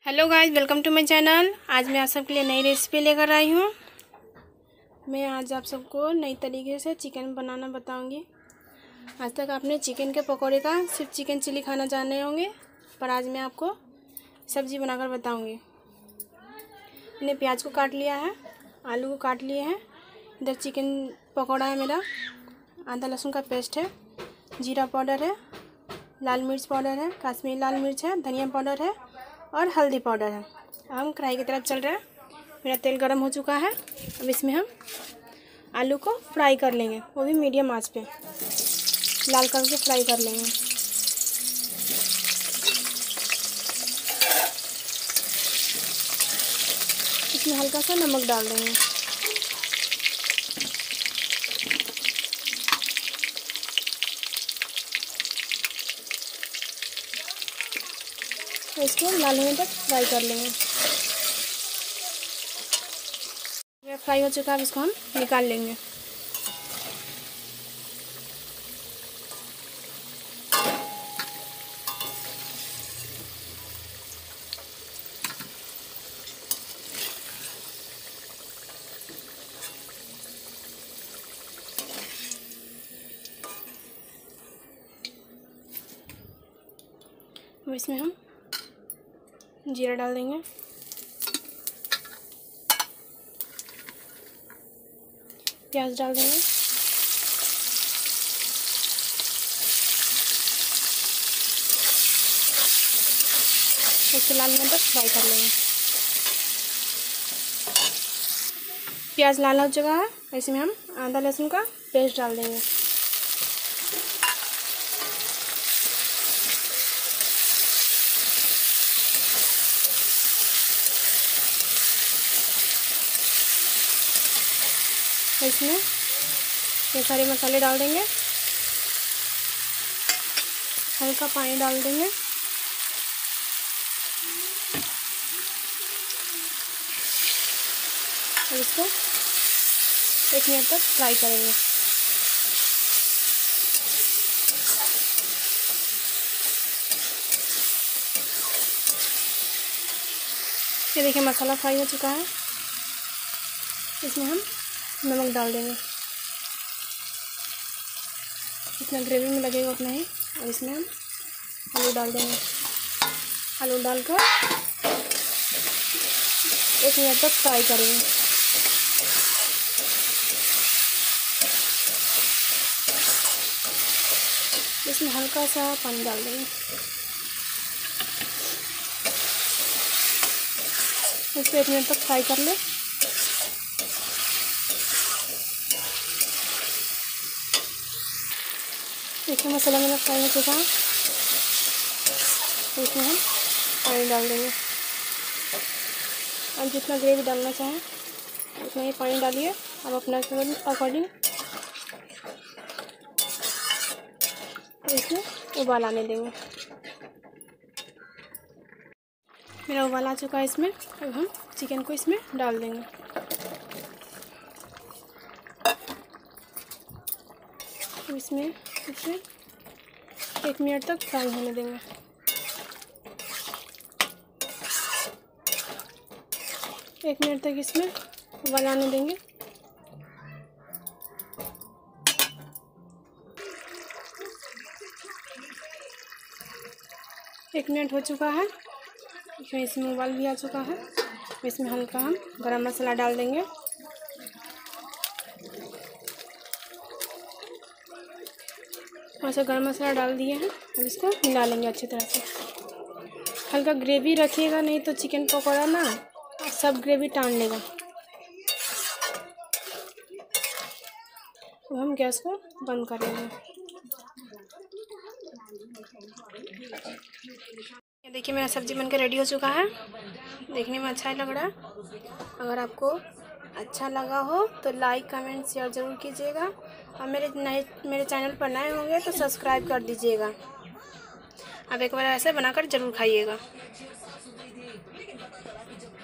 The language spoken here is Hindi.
Hello guys, welcome to my channel. आज मैं आप सबके लिए नई रेसिपी लेकर आई हूँ। मैं आज आप सबको नई तरीके से चिकन बनाना बताऊंगी। आज तक आपने चिकन के पकौड़े का सिर्फ चिकन चिली खाना जाने होंगे, पर आज मैं आपको सब्ज़ी बनाकर बताऊंगी। मैंने प्याज को काट लिया है, आलू को काट लिए हैं। इधर चिकन पकौड़ा है मेरा, आदा लहसुन का पेस्ट है, जीरा पाउडर है, लाल मिर्च पाउडर है, कश्मीरी लाल मिर्च है, धनिया पाउडर है और हल्दी पाउडर है। हम कढ़ाई की तरफ चल रहे हैं। मेरा तेल गरम हो चुका है। अब इसमें हम आलू को फ्राई कर लेंगे, वो भी मीडियम आंच पे लाल करके फ्राई कर लेंगे। इसमें हल्का सा नमक डाल देंगे। तो इसको लाल होने तक फ्राई कर लेंगे। ये फ्राई हो चुका है, अब इसको हम निकाल लेंगे। अब इसमें हम जीरा डाल देंगे, प्याज डाल देंगे, इसको लाल होने तक फ्राई कर लेंगे। प्याज लाल हो चुका है, इसमें हम आदा लहसुन का पेस्ट डाल देंगे। इसमें ये सारे मसाले डाल देंगे, हल्का पानी डाल देंगे। और इसको 1 मिनट तक फ्राई करेंगे। ये देखिए मसाला फ्राई हो चुका है। इसमें हम नमक डाल देंगे, जितना ग्रेवी में लगेगा उतना ही। और इसमें हम आलू डाल देंगे। आलू डालकर 1 मिनट तक फ्राई करेंगे। इसमें हल्का सा पानी डाल देंगे। इसको 1 मिनट तक फ्राई कर ले। देखिए मसाला मेरा फ्राई हो चुका है। इसमें हम पानी डाल देंगे। अब जितना ग्रेवी डालना चाहें उतना ही पानी डालिए। अब अपना अकॉर्डिंग इसमें उबाल आने देंगे। मेरा उबाल आ चुका है इसमें। अब हम चिकन को इसमें डाल देंगे। इसमें इसे 1 मिनट तक फ्राई होने देंगे। एक मिनट तक इसमें उबाल आने देंगे। एक मिनट हो चुका है। इसमें उबाल भी आ चुका है। इसमें हल्का हम गरम मसाला डाल देंगे। ऐसा गरम मसाला डाल दिए हैं। अब इसको मिला लेंगे अच्छी तरह से। हल्का ग्रेवी रखिएगा, नहीं तो चिकन पकौड़ा ना सब ग्रेवी टान लेगा। अब हम गैस को बंद कर लेंगे। ये देखिए मेरा सब्ज़ी बनकर रेडी हो चुका है। देखने में अच्छा ही लग रहा है। अगर आपको अच्छा लगा हो तो लाइक कमेंट शेयर ज़रूर कीजिएगा। और मेरे चैनल पर नए होंगे तो सब्सक्राइब कर दीजिएगा। अब एक बार ऐसे बनाकर ज़रूर खाइएगा।